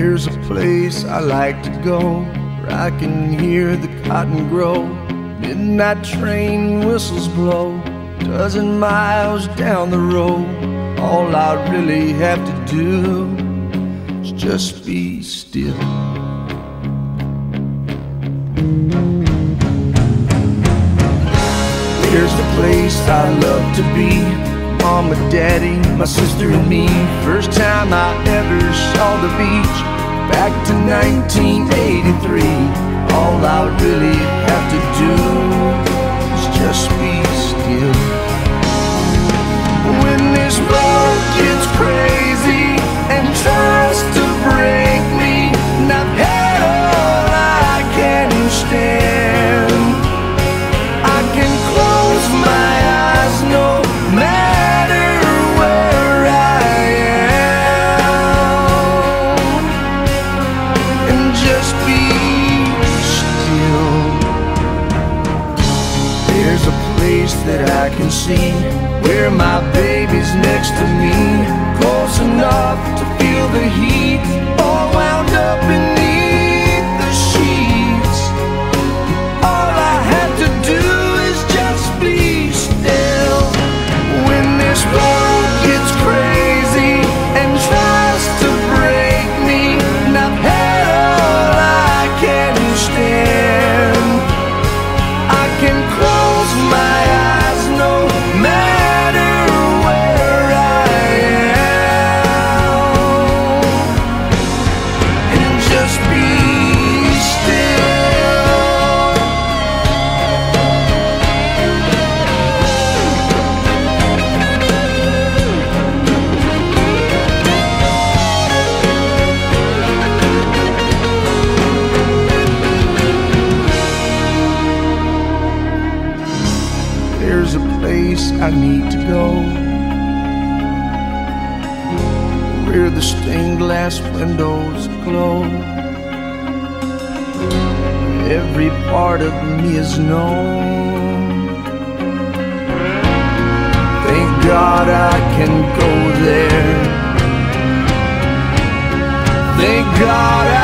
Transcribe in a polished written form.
There's a place I like to go where I can hear the cotton grow. Midnight train whistles blow, dozen miles down the road. All I really have to do is just be still. There's the place I love to be, Mama, Daddy, my sister and me. First time I ever saw the beach, back to 1983. All I really have to do is just be still. When this boat gets crazy and tries to break me, and I've had all I can stand, I can close my eyes no matter where I am, and just be still. There's a place that I can see where my baby's next to me, close enough to feel the heat, all wound up beneath the sheets. All I have to do is just be still. When this boat gets crazy and tries to break me, and I've had all I can stand, I can close my eyes no matter where I am, and just be still. There's a place I need to go where the stained glass windows glow. Every part of me is known. Thank God I can go there. Thank God